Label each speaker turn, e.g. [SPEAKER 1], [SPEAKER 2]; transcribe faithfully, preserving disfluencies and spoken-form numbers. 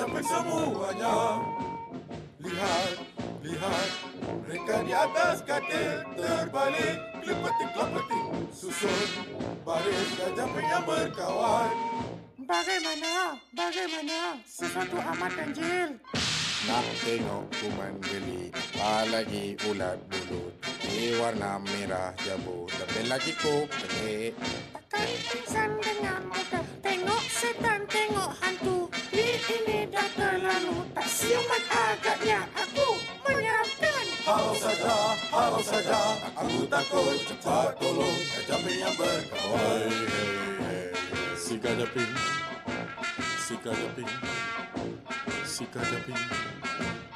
[SPEAKER 1] Kajapin semuanya. Lihat, lihat, mereka di atas katil terbalik, kelepetik-kelepetik, susun baris Kajapin yang berkawan.
[SPEAKER 2] Bagaimana? Bagaimana? Sesuatu amat ganjil.
[SPEAKER 3] Nak tengok kuman geli, apalagi ulat bulu. Ini warna merah jabut, tapi lagi kok pelik.
[SPEAKER 2] Takkan pingsan dengan mudah. Tengok setan, tengok hantu. Ini dah terlalu tak siuman agaknya. Aku menyeramkan.
[SPEAKER 1] Halau saja, halau saja, aku takut, cepat tolong Kajapin yang berkawan.
[SPEAKER 3] Si Kajapin, si Kajapin, si Kajapin.